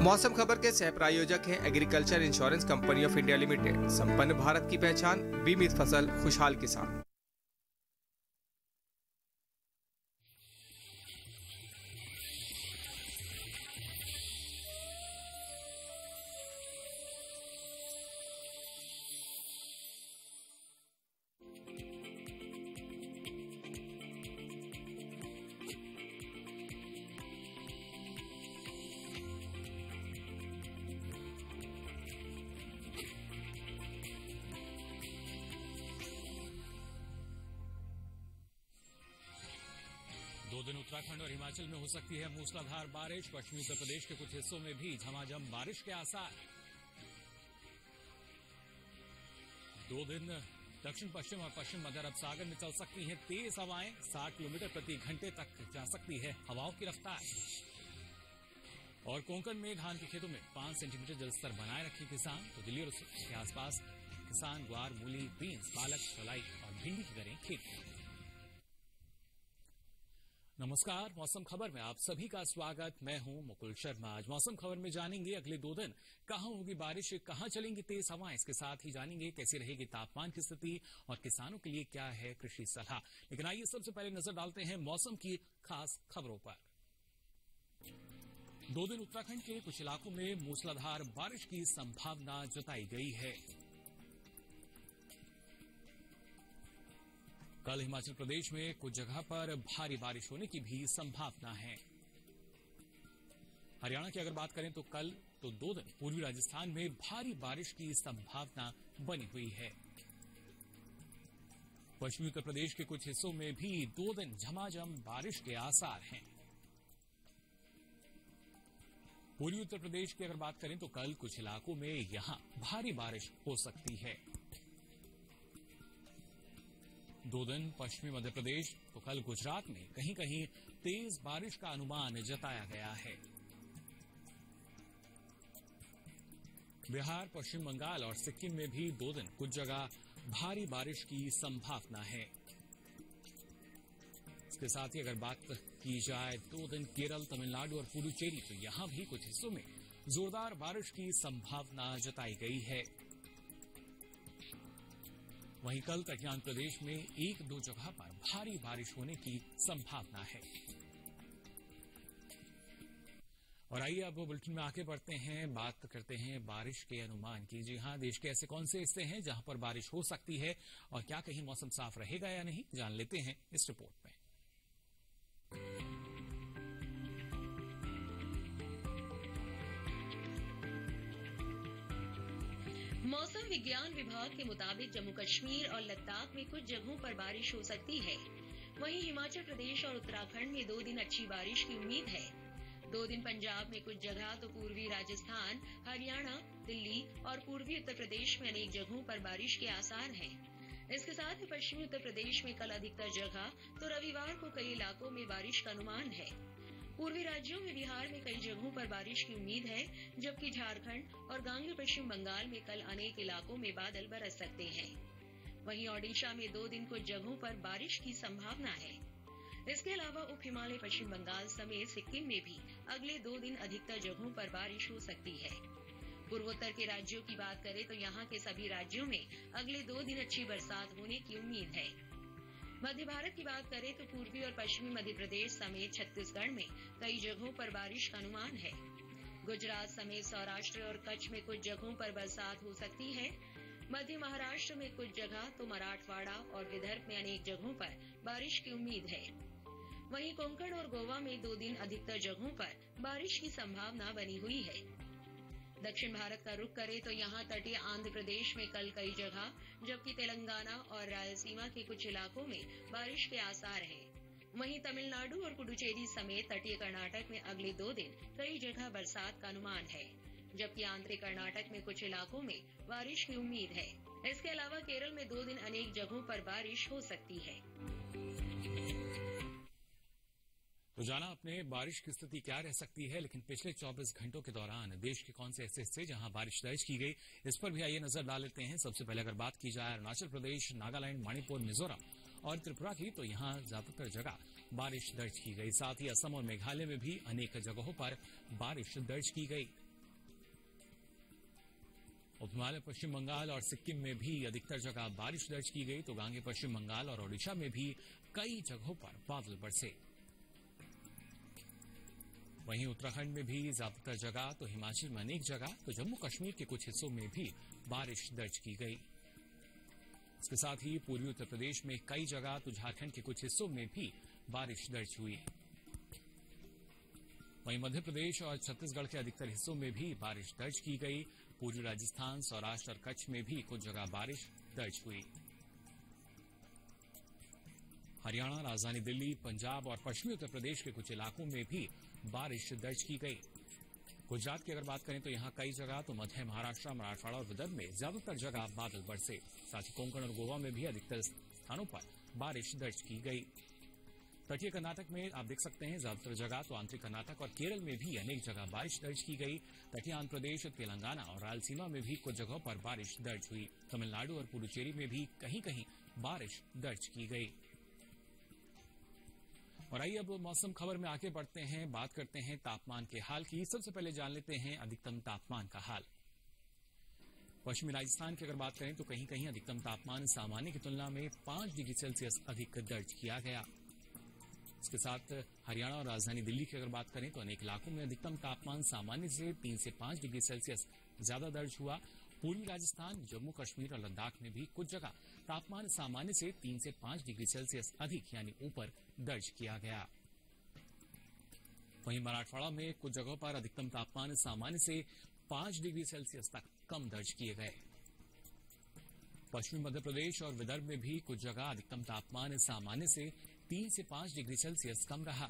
मौसम खबर के सह प्रायोजक हैं agriculture insurance company of India limited. संपन्न भारत की पहचान, बीमित फसल, खुशहाल किसान। दो दिन उत्तराखंड और हिमाचल में हो सकती है मूसलाधार बारिश। पश्चिमी उत्तर प्रदेश के कुछ हिस्सों में भी झमाझम बारिश के आसार। 2 दिन दक्षिण पश्चिम और पश्चिम मध्य अरब सागर में चल सकती हैं तेज हवाएं। 60 किलोमीटर प्रति घंटे तक जा सकती है हवाओं की रफ्तार। और कोंकण में धान के खेतों में 5 सेंटीमीटर जलस्तर बनाए रखे किसान। तो दिल्ली और उसके आसपास किसान ग्वार, मूली, बीन्स, पालक, चौलाई और भिंडी की करें खेती। नमस्कार, मौसम खबर में आप सभी का स्वागत। मैं हूं मुकुल शर्मा। आज मौसम खबर में जानेंगे अगले 2 दिन कहां होगी बारिश, कहां चलेंगी तेज हवाएं। इसके साथ ही जानेंगे कैसी रहेगी तापमान की स्थिति और किसानों के लिए क्या है कृषि सलाह। लेकिन आइए सबसे पहले नजर डालते हैं मौसम की खास खबरों पर। 2 दिन उत्तराखंड के कुछ इलाकों में मूसलाधार बारिश की संभावना जताई गई है। कल हिमाचल प्रदेश में कुछ जगह पर भारी बारिश होने की भी संभावना है। हरियाणा की अगर बात करें तो कल 2 दिन पूर्वी राजस्थान में भारी बारिश की संभावना बनी हुई है। पश्चिमी उत्तर प्रदेश के कुछ हिस्सों में भी 2 दिन झमाझम बारिश के आसार हैं। पूर्वी उत्तर प्रदेश की अगर बात करें तो कल कुछ इलाकों में यहां भारी बारिश हो सकती है। 2 दिन पश्चिमी मध्य प्रदेश तो कल गुजरात में कहीं कहीं तेज बारिश का अनुमान जताया गया है। बिहार, पश्चिम बंगाल और सिक्किम में भी 2 दिन कुछ जगह भारी बारिश की संभावना है। इसके साथ ही अगर बात की जाए 2 दिन केरल, तमिलनाडु और पुडुचेरी तो यहां भी कुछ हिस्सों में जोरदार बारिश की संभावना जताई गई है। वहीं कल तटीय आंध्र प्रदेश में 1-2 जगह पर भारी बारिश होने की संभावना है। और आइए अब बुलेटिन में आगे बढ़ते हैं, बात करते हैं बारिश के अनुमान की। जी हां, देश के ऐसे कौन से हिस्से हैं जहां पर बारिश हो सकती है और क्या कहीं मौसम साफ रहेगा या नहीं, जान लेते हैं इस रिपोर्ट में। मौसम विज्ञान विभाग के मुताबिक जम्मू कश्मीर और लद्दाख में कुछ जगहों पर बारिश हो सकती है। वहीं हिमाचल प्रदेश और उत्तराखंड में 2 दिन अच्छी बारिश की उम्मीद है। 2 दिन पंजाब में कुछ जगह तो पूर्वी राजस्थान, हरियाणा, दिल्ली और पूर्वी उत्तर प्रदेश में अनेक जगहों पर बारिश के आसार हैं। इसके साथ ही पश्चिमी उत्तर प्रदेश में कल अधिकतर जगह तो रविवार को कई इलाकों में बारिश का अनुमान है। पूर्वी राज्यों में बिहार में कई जगहों पर बारिश की उम्मीद है, जबकि झारखंड और गांगे पश्चिम बंगाल में कल अनेक इलाकों में बादल बरस सकते हैं। वहीं ओडिशा में 2 दिन कुछ जगहों पर बारिश की संभावना है। इसके अलावा उप हिमालय पश्चिम बंगाल समेत सिक्किम में भी अगले 2 दिन अधिकतर जगहों पर बारिश हो सकती है। पूर्वोत्तर के राज्यों की बात करें तो यहाँ के सभी राज्यों में अगले 2 दिन अच्छी बरसात होने की उम्मीद है। मध्य भारत की बात करें तो पूर्वी और पश्चिमी मध्य प्रदेश समेत छत्तीसगढ़ में कई जगहों पर बारिश का अनुमान है। गुजरात समेत सौराष्ट्र और कच्छ में कुछ जगहों पर बरसात हो सकती है। मध्य महाराष्ट्र में कुछ जगह तो मराठवाड़ा और विदर्भ में अनेक जगहों पर बारिश की उम्मीद है। वहीं कोंकण और गोवा में 2 दिन अधिकतर जगहों पर बारिश की संभावना बनी हुई है। दक्षिण भारत का रुख करें तो यहाँ तटीय आंध्र प्रदेश में कल कई जगह, जबकि तेलंगाना और रायलसीमा के कुछ इलाकों में बारिश के आसार हैं। वहीं तमिलनाडु और पुडुचेरी समेत तटीय कर्नाटक में अगले 2 दिन कई जगह बरसात का अनुमान है, जबकि आंतरिक कर्नाटक में कुछ इलाकों में बारिश की उम्मीद है। इसके अलावा केरल में 2 दिन अनेक जगहों पर बारिश हो सकती है। तो जाना आपने बारिश की स्थिति क्या रह सकती है, लेकिन पिछले 24 घंटों के दौरान देश के कौन से ऐसे हिस्से जहां बारिश दर्ज की गई, इस पर भी आइए नजर डाल लेते हैं। सबसे पहले अगर बात की जाए अरुणाचल प्रदेश, नागालैंड, मणिपुर, मिजोरम और त्रिपुरा की, तो यहां ज्यादातर जगह बारिश दर्ज की गई। साथ ही असम और मेघालय में भी अनेक जगहों पर बारिश दर्ज की गई। उप हिमालय पश्चिम बंगाल और सिक्किम में भी अधिकतर जगह बारिश दर्ज की गई, तो गांगे पश्चिम बंगाल और ओडिशा में भी कई जगहों पर बादल बरसे। वहीं उत्तराखंड में भी ज्यादातर जगह, तो हिमाचल में अनेक जगह, तो जम्मू कश्मीर के कुछ हिस्सों में भी बारिश दर्ज की गई। इसके साथ ही पूर्वी उत्तर प्रदेश में कई जगह, तो झारखंड के कुछ हिस्सों में भी बारिश दर्ज हुई। वहीं मध्य प्रदेश और छत्तीसगढ़ के अधिकतर हिस्सों में भी बारिश दर्ज की गई। पूर्वी राजस्थान, सौराष्ट्र और कच्छ में भी कुछ जगह बारिश दर्ज हुई। हरियाणा, राजधानी दिल्ली, पंजाब और पश्चिमी उत्तर प्रदेश के कुछ इलाकों में भी बारिश दर्ज की गई। गुजरात की अगर बात करें तो यहां कई जगह, तो मध्य महाराष्ट्र, मराठवाड़ा और विदर्भ में ज्यादातर जगह बादल बरसे। साथ ही कोंकण और गोवा में भी अधिकतर स्थानों पर बारिश दर्ज की गई। तटीय कर्नाटक में आप देख सकते हैं ज्यादातर जगह, तो आंतरिक कर्नाटक और केरल में भी अनेक जगह बारिश दर्ज की गई। तटीय आंध्र प्रदेश, तेलंगाना और रायलसीमा में भी कुछ जगहों पर बारिश दर्ज हुई। तमिलनाडु और पुडुचेरी में भी कहीं कहीं बारिश दर्ज की गई। और आइए अब मौसम खबर में आगे बढ़ते हैं, बात करते हैं तापमान के हाल की। सबसे पहले जान लेते हैं अधिकतम तापमान का हाल। पश्चिमी राजस्थान की अगर बात करें तो कहीं कहीं अधिकतम तापमान सामान्य की तुलना में 5 डिग्री सेल्सियस अधिक दर्ज किया गया। इसके साथ हरियाणा और राजधानी दिल्ली की अगर बात करें तो अनेक इलाकों में अधिकतम तापमान सामान्य से 3 से 5 डिग्री सेल्सियस ज्यादा दर्ज हुआ। पूर्वी राजस्थान, जम्मू कश्मीर और लद्दाख में भी कुछ जगह तापमान सामान्य से 3 से 5 डिग्री सेल्सियस अधिक यानी ऊपर दर्ज किया गया। वहीं मराठवाड़ा में कुछ जगहों पर अधिकतम तापमान सामान्य से 5 डिग्री सेल्सियस तक कम दर्ज किए गए। पश्चिमी मध्य प्रदेश और विदर्भ में भी कुछ जगह अधिकतम तापमान सामान्य से 3 से 5 डिग्री सेल्सियस कम रहा।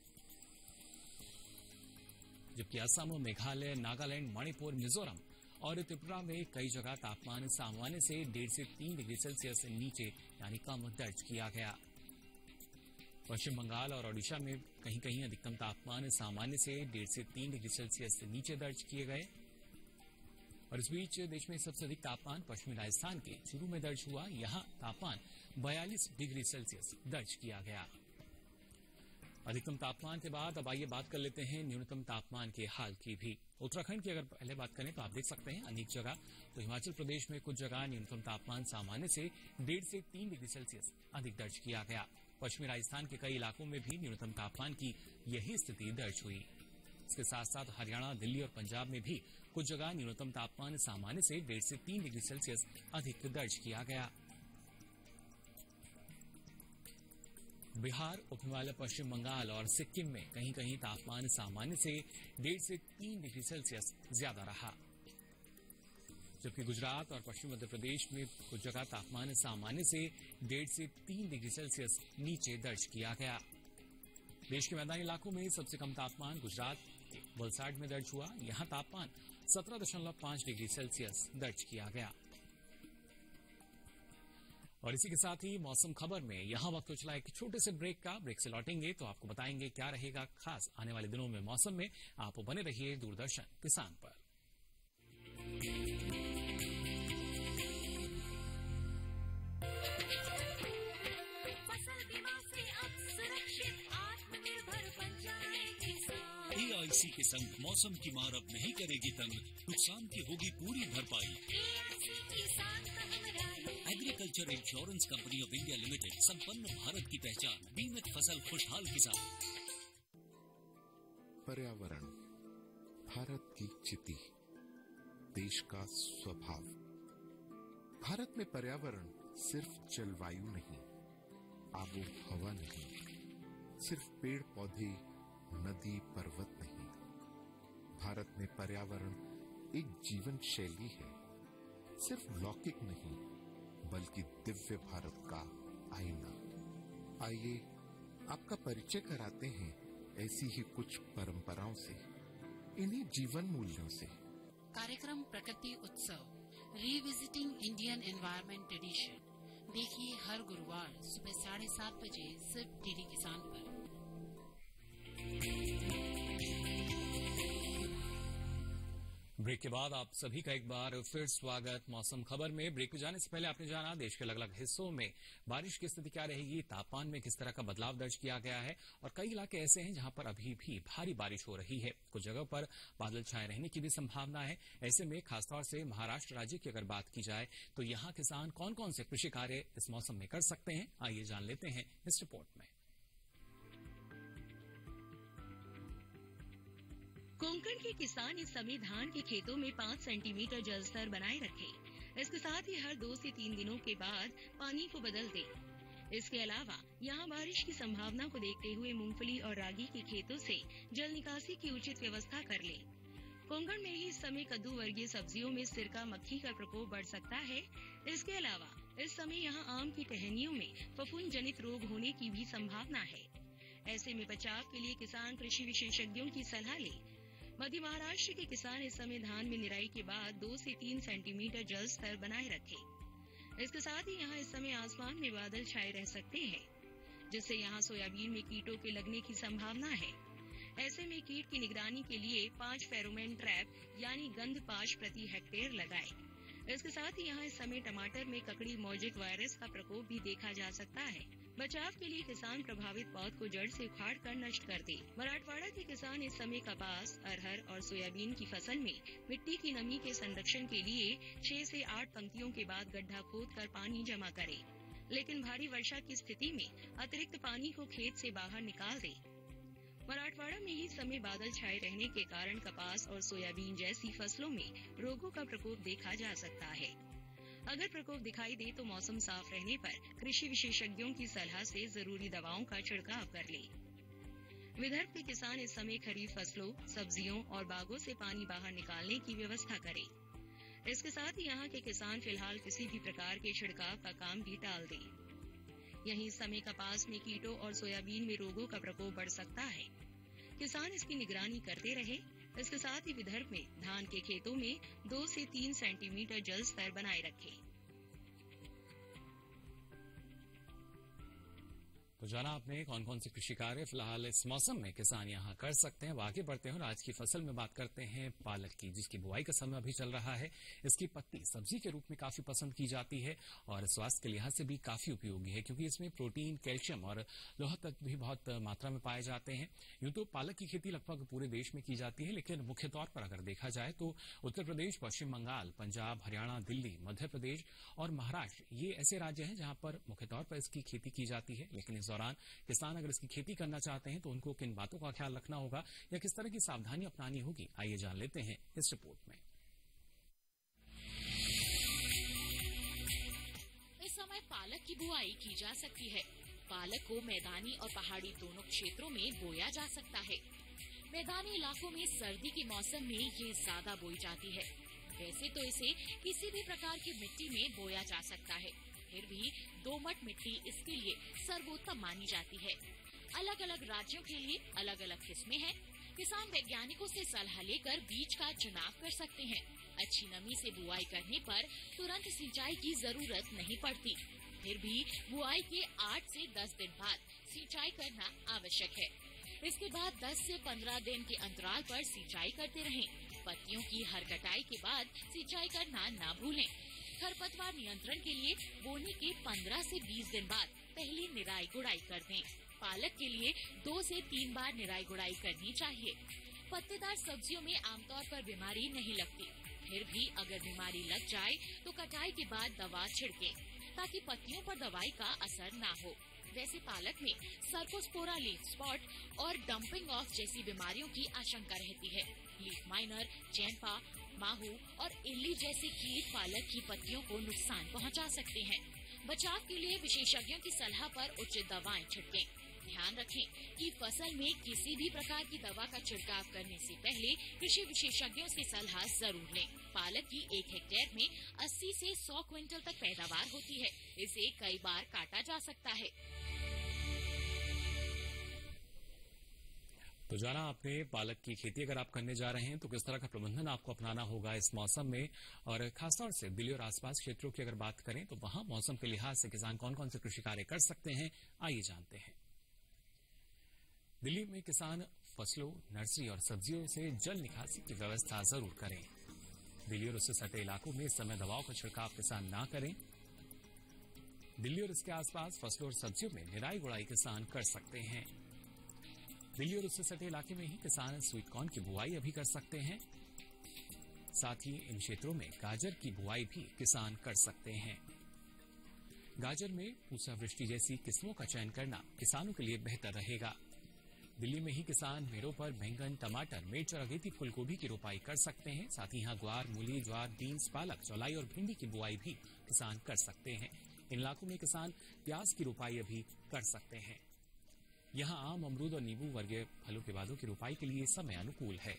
जबकि असम, मेघालय, नागालैंड, मणिपुर, मिजोरम और त्रिपुरा में कई जगह तापमान सामान्य से 1.5 से 3 डिग्री सेल्सियस नीचे यानी कम दर्ज किया गया। पश्चिम बंगाल और ओडिशा में कहीं कहीं अधिकतम तापमान सामान्य से 1.5 से 3 डिग्री सेल्सियस नीचे दर्ज किए गए। और इस बीच देश में सबसे अधिक तापमान पश्चिमी राजस्थान के चूरू में दर्ज हुआ। यहां तापमान 42 डिग्री सेल्सियस दर्ज किया गया। अधिकतम तापमान के बाद अब आइए बात कर लेते हैं न्यूनतम तापमान के हाल की भी। उत्तराखंड की अगर पहले बात करें तो आप देख सकते हैं अनेक जगह, तो हिमाचल प्रदेश में कुछ जगह न्यूनतम तापमान सामान्य से 1.5 से 3 डिग्री सेल्सियस अधिक दर्ज किया गया। पश्चिमी राजस्थान के कई इलाकों में भी न्यूनतम तापमान की यही स्थिति दर्ज हुई। इसके साथ साथ हरियाणा, दिल्ली और पंजाब में भी कुछ जगह न्यूनतम तापमान सामान्य से 1.5 से 3 डिग्री सेल्सियस अधिक दर्ज किया गया। बिहार, उप हिमालय पश्चिम बंगाल और सिक्किम में कहीं कहीं तापमान सामान्य से 1.5 से 3 डिग्री सेल्सियस ज्यादा रहा। जबकि गुजरात और पश्चिम मध्य प्रदेश में कुछ जगह तापमान सामान्य से 1.5 से 3 डिग्री सेल्सियस नीचे दर्ज किया गया। देश के मैदानी इलाकों में सबसे कम तापमान गुजरात के वलसाड में दर्ज हुआ। यहां तापमान 17.5 डिग्री सेल्सियस दर्ज किया गया। और इसी के साथ ही मौसम खबर में यहां वक्त हो चला एक छोटे से ब्रेक का। ब्रेक से लौटेंगे तो आपको बताएंगे क्या रहेगा खास आने वाले दिनों में मौसम में। आप बने रहिए दूरदर्शन किसान पर। फसल बीमा से अब सुरक्षित आत्मनिर्भर बन जाए किसान। AIC के संग मौसम की मार अब नहीं करेगी तंग, नुकसान की होगी पूरी भरपाई। AIC किसान का हमारा agriculture insurance company of India limited, संपन्न भारत की पहचान, बीमित फसल, खुशहाल किसान। पर्यावरण भारत की चिति, देश का स्वभाव। भारत में पर्यावरण सिर्फ जलवायु नहीं, आबो हवा नहीं, सिर्फ पेड़ पौधे, नदी पर्वत नहीं। भारत में पर्यावरण एक जीवन शैली है, सिर्फ लौकिक नहीं बल्कि दिव्य भारत का आईना। आइए आपका परिचय कराते हैं ऐसी ही कुछ परंपराओं से, इन्हीं जीवन मूल्यों से। कार्यक्रम प्रकृति उत्सव रिविजिटिंग इंडियन एनवायरमेंट एडिशन देखिए हर गुरुवार सुबह 7:30 बजे सिर्फ डीडी किसान पर। ब्रेक के बाद आप सभी का एक बार फिर स्वागत। मौसम खबर में ब्रेक में जाने से पहले आपने जाना देश के अलग अलग हिस्सों में बारिश की स्थिति क्या रहेगी, तापमान में किस तरह का बदलाव दर्ज किया गया है और कई इलाके ऐसे हैं जहां पर अभी भी भारी बारिश हो रही है। कुछ जगहों पर बादल छाए रहने की भी संभावना है। ऐसे में खासतौर से महाराष्ट्र राज्य की अगर बात की जाए तो यहाँ किसान कौन कौन से कृषि कार्य इस मौसम में कर सकते हैं, आइए जान लेते हैं इस रिपोर्ट में। कोंकण के किसान इस समय धान के खेतों में 5 सेंटीमीटर जल स्तर बनाए रखें। इसके साथ ही हर 2 से 3 दिनों के बाद पानी को बदल दें। इसके अलावा यहाँ बारिश की संभावना को देखते हुए मूंगफली और रागी के खेतों से जल निकासी की उचित व्यवस्था कर लें। कोंकण में ही इस समय कद्दू वर्गीय सब्जियों में सिरका मक्खी का प्रकोप बढ़ सकता है। इसके अलावा इस समय यहाँ आम की टहनियों में फफूंद जनित रोग होने की भी संभावना है। ऐसे में बचाव के लिए किसान कृषि विशेषज्ञों की सलाह लें। मध्य महाराष्ट्र के किसान इस समय धान में निराई के बाद 2 से 3 सेंटीमीटर जल स्तर बनाए रखें। इसके साथ ही यहाँ इस समय आसमान में बादल छाए रह सकते हैं, जिससे यहाँ सोयाबीन में कीटों के लगने की संभावना है। ऐसे में कीट की निगरानी के लिए 5 फेरोमोन ट्रैप यानी गंध पाश प्रति हेक्टेयर लगाएं। इसके साथ ही यहाँ इस समय टमाटर में ककड़ी मोजिक वायरस का प्रकोप भी देखा जा सकता है। बचाव के लिए किसान प्रभावित पौध को जड़ से उखाड़ कर नष्ट कर दे। मराठवाड़ा के किसान इस समय कपास, अरहर और सोयाबीन की फसल में मिट्टी की नमी के संरक्षण के लिए 6 से 8 पंक्तियों के बाद गड्ढा खोद कर पानी जमा करे, लेकिन भारी वर्षा की स्थिति में अतिरिक्त पानी को खेत से बाहर निकाल दे। मराठवाड़ा में ही समय बादल छाए रहने के कारण कपास और सोयाबीन जैसी फसलों में रोगों का प्रकोप देखा जा सकता है। अगर प्रकोप दिखाई दे तो मौसम साफ रहने पर कृषि विशेषज्ञों की सलाह से जरूरी दवाओं का छिड़काव कर ले। विदर्भ के किसान इस समय खरीफ फसलों, सब्जियों और बागों से पानी बाहर निकालने की व्यवस्था करें। इसके साथ ही यहाँ के किसान फिलहाल किसी भी प्रकार के छिड़काव का काम भी टाल दें। यहीं इस समय कपास में कीटों और सोयाबीन में रोगों का प्रकोप बढ़ सकता है। किसान इसकी निगरानी करते रहे। इसके साथ ही विदर्भ में धान के खेतों में 2 से 3 सेंटीमीटर जल स्तर बनाए रखें। तो जाना आपने कौन कौन से कृषि कार्य फिलहाल इस मौसम में किसान यहाँ कर सकते हैं। आगे बढ़ते हैं और आज की फसल में बात करते हैं पालक की, जिसकी बुआई का समय अभी चल रहा है। इसकी पत्ती सब्जी के रूप में काफी पसंद की जाती है और स्वास्थ्य के लिहाज से भी काफी उपयोगी है, क्योंकि इसमें प्रोटीन, कैल्शियम और लोह तत्व भी बहुत मात्रा में पाए जाते हैं। यूं तो पालक की खेती लगभग पूरे देश में की जाती है, लेकिन मुख्य तौर पर अगर देखा जाए तो उत्तर प्रदेश, पश्चिम बंगाल, पंजाब, हरियाणा, दिल्ली, मध्य प्रदेश और महाराष्ट्र ये ऐसे राज्य हैं जहां पर मुख्य तौर पर इसकी खेती की जाती है। लेकिन इस दौरान किसान अगर इसकी खेती करना चाहते हैं तो उनको किन बातों का ख्याल रखना होगा या किस तरह की सावधानी अपनानी होगी, आइए जान लेते हैं इस रिपोर्ट में। इस समय पालक की बुआई की जा सकती है। पालक को मैदानी और पहाड़ी दोनों क्षेत्रों में बोया जा सकता है। मैदानी इलाकों में सर्दी के मौसम में ये ज्यादा बोई जाती है। वैसे तो इसे किसी भी प्रकार की मिट्टी में बोया जा सकता है, फिर भी दोमट मिट्टी इसके लिए सर्वोत्तम मानी जाती है। अलग अलग राज्यों के लिए अलग अलग किस्में हैं। किसान वैज्ञानिकों से सलाह लेकर बीज का चुनाव कर सकते हैं। अच्छी नमी से बुआई करने पर तुरंत सिंचाई की जरूरत नहीं पड़ती, फिर भी बुआई के 8 से 10 दिन बाद सिंचाई करना आवश्यक है। इसके बाद 10 से 15 दिन के अंतराल पर सिंचाई करते रहें। पत्तियों की हर कटाई के बाद सिंचाई करना न भूलें। खरपतवार नियंत्रण के लिए बोने के 15 से 20 दिन बाद पहली निराई गुड़ाई कर दें। पालक के लिए 2 से 3 बार निराई गुड़ाई करनी चाहिए। पत्तेदार सब्जियों में आमतौर पर बीमारी नहीं लगती, फिर भी अगर बीमारी लग जाए तो कटाई के बाद दवा छिड़कें, ताकि पत्तियों पर दवाई का असर न हो। वैसे पालक में सर्कोस्पोरा लीफ स्पॉट और डंपिंग ऑफ जैसी बीमारियों की आशंका रहती है। लीफ माइनर, चैंपा, माहू और इल्ली जैसे कीट पालक की पत्तियों को नुकसान पहुंचा सकते हैं। बचाव के लिए विशेषज्ञों की सलाह पर उचित दवाएं छिड़कें। ध्यान रखें कि फसल में किसी भी प्रकार की दवा का छिड़काव करने से पहले कृषि विशेषज्ञों से सलाह जरूर लें। पालक की 1 हेक्टेयर में 80 से 100 क्विंटल तक पैदावार होती है। इसे कई बार काटा जा सकता है। तो जाना आपने पालक की खेती अगर आप करने जा रहे हैं तो किस तरह का प्रबंधन आपको अपनाना होगा इस मौसम में, और खासतौर से दिल्ली और आसपास क्षेत्रों की अगर बात करें तो वहां मौसम के लिहाज से किसान कौन कौन से कृषि कार्य कर सकते हैं, आइए जानते हैं। दिल्ली में किसान फसलों, नर्सरी और सब्जियों से जल निकासी की व्यवस्था जरूर करें। दिल्ली और उससे सटे इलाकों में इस समय दवाओं का छिड़काव किसान ना करें। दिल्ली और इसके आसपास फसलों और सब्जियों में निराई गुड़ाई किसान कर सकते हैं। दिल्ली और उससे सटे इलाके में ही किसान स्वीट कॉर्न की बुआई अभी कर सकते हैं। साथ ही इन क्षेत्रों में गाजर की बुआई भी किसान कर सकते हैं। गाजर में पूसा वृष्टि जैसी किस्मों का चयन करना किसानों के लिए बेहतर रहेगा। दिल्ली में ही किसान मेरों पर बैंगन, टमाटर, मिर्च और अगेती फूलगोभी की रोपाई कर सकते हैं। साथ ही यहाँ ग्वार, मूली, ज्वार, बीन्स, पालक, चौलाई और भिंडी की बुआई भी किसान कर सकते हैं। इन इलाकों में किसान प्याज की रोपाई अभी कर सकते हैं। यहाँ आम, अमरूद और नींबू वर्गीय फलों के बागों की रोपाई के लिए समय अनुकूल है।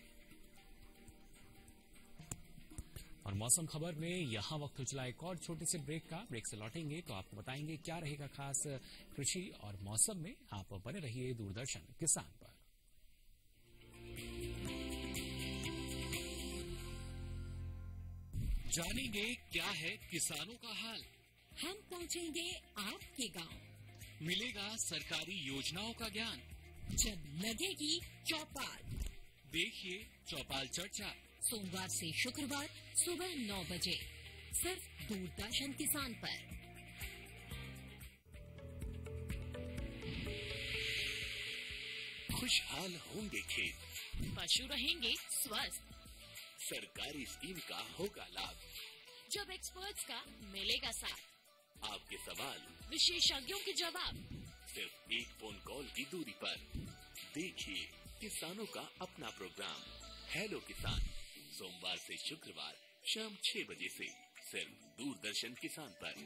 और मौसम खबर में यहाँ वक्त हो चला एक और छोटे से ब्रेक का। ब्रेक से लौटेंगे तो आपको बताएंगे क्या रहेगा खास कृषि और मौसम में। आप बने रहिए दूरदर्शन किसान पर। जानेंगे क्या है किसानों का हाल। हम पहुंचेंगे आपके गांव। मिलेगा सरकारी योजनाओं का ज्ञान। जब लगेगी चौपाल, देखिए चौपाल चर्चा सोमवार से शुक्रवार सुबह 9 बजे सिर्फ दूरदर्शन किसान पर। खुशहाल होंगे खेत, पशु रहेंगे स्वस्थ। सरकारी स्कीम का होगा लाभ। जब एक्सपर्ट्स का मिलेगा साथ, आपके सवाल विशेषज्ञों के जवाब, सिर्फ एक फोन कॉल की दूरी पर। देखिए किसानों का अपना प्रोग्राम हेलो किसान, सोमवार से शुक्रवार शाम 6 बजे से सिर्फ दूरदर्शन किसान पर।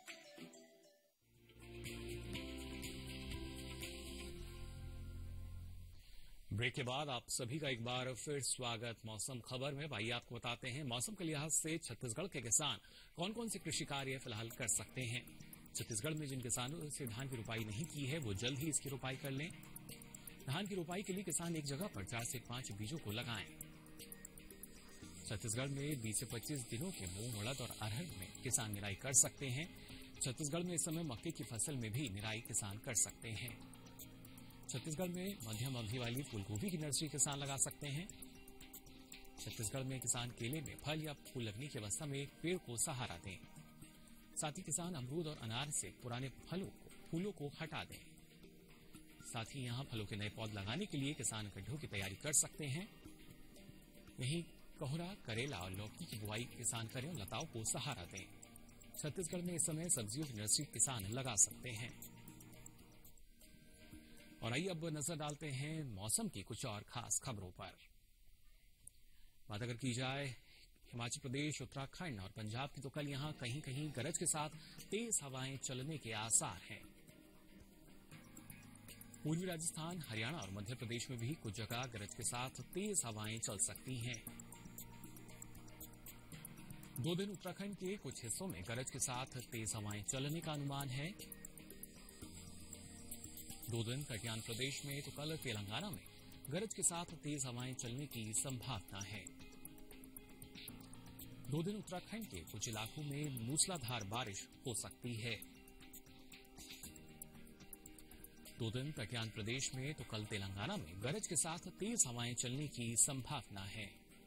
ब्रेक के बाद आप सभी का एक बार फिर स्वागत मौसम खबर में। भाई आपको बताते हैं मौसम के लिहाज से छत्तीसगढ़ के किसान कौन कौन से कृषि कार्य फिलहाल कर सकते हैं। छत्तीसगढ़ में जिन किसानों से धान की रोपाई नहीं की है वो जल्द ही इसकी रोपाई कर लें। धान की रोपाई के लिए किसान एक जगह पर 4 से 5 बीजों को लगाएं। छत्तीसगढ़ में 20 से 25 दिनों के मूंग, उड़द और अरहर में किसान निराई कर सकते हैं। छत्तीसगढ़ में इस समय मक्के की फसल में भी निराई किसान कर सकते हैं। छत्तीसगढ़ में मध्यम अवधि वाली फूलगोभी की नर्सरी किसान लगा सकते हैं। छत्तीसगढ़ में किसान केले में फल या फूल लगने की अवस्था में पेड़ को सहारा दें। साथ ही किसान अमरूद और अनार से पुराने फूलों को हटा दें। साथ ही यहाँ फलों के नए पौध लगाने के लिए किसान गड्ढों की तैयारी कर सकते हैं। यहीं कोहरा, करेला और लौकी की बुआई किसान करें और लताओं को सहारा दें। छत्तीसगढ़ में इस समय सब्जियों की नर्सरी किसान लगा सकते हैं। और आइए अब नजर डालते हैं मौसम की कुछ और खास खबरों पर। बात अगर की जाए हिमाचल प्रदेश, उत्तराखंड और पंजाब की तो कल यहां कहीं कहीं गरज के साथ तेज हवाएं चलने के आसार हैं। पूर्वी राजस्थान, हरियाणा और मध्य प्रदेश में भी कुछ जगह गरज के साथ तेज हवाएं चल सकती हैं। 2 दिन उत्तराखंड के कुछ हिस्सों में गरज के साथ तेज हवाएं चलने का अनुमान है। 2 दिन कटियान प्रदेश में तो कल तेलंगाना में गरज के साथ तेज हवाएं चलने की संभावना है। 2 दिन उत्तराखंड के कुछ इलाकों में मूसलाधार बारिश हो सकती है। 2 दिन कटियान प्रदेश में तो कल तेलंगाना में गरज के साथ तेज हवाएं चलने की संभावना है।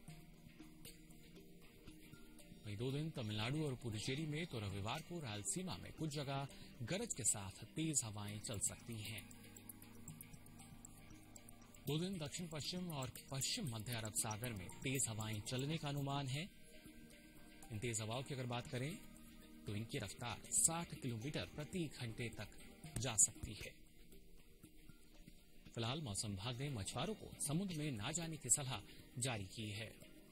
वहीं 2 दिन तमिलनाडु और पुडुचेरी में तो रविवार को रायलसीमा में कुछ जगह गरज के साथ तेज हवाएं चल सकती हैं। 2 दिन दक्षिण पश्चिम और पश्चिम मध्य अरब सागर में तेज हवाएं चलने का अनुमान है। इन तेज हवाओं की अगर बात करें तो इनकी रफ्तार 60 किलोमीटर प्रति घंटे तक जा सकती है। फिलहाल मौसम विभाग ने मछुआरों को समुद्र में ना जाने की सलाह जारी की है।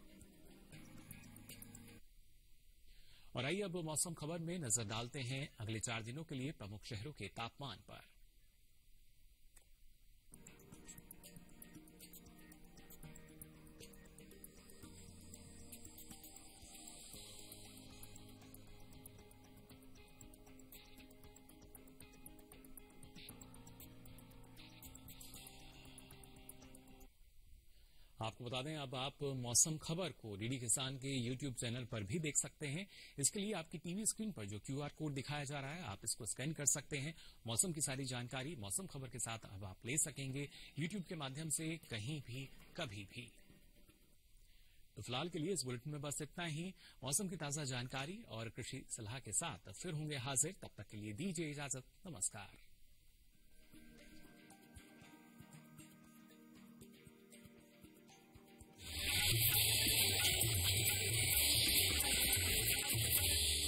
और आइए अब मौसम खबर में नजर डालते हैं अगले 4 दिनों के लिए प्रमुख शहरों के तापमान पर। आपको बता दें अब आप मौसम खबर को डीडी किसान के YouTube चैनल पर भी देख सकते हैं। इसके लिए आपकी टीवी स्क्रीन पर जो QR कोड दिखाया जा रहा है आप इसको स्कैन कर सकते हैं। मौसम की सारी जानकारी मौसम खबर के साथ अब आप ले सकेंगे YouTube के माध्यम से कहीं भी कभी भी। तो फिलहाल के लिए इस बुलेटिन में बस इतना ही। मौसम की ताजा जानकारी और कृषि सलाह के साथ फिर होंगे हाजिर, तब तक के लिए दीजिए इजाजत। नमस्कार।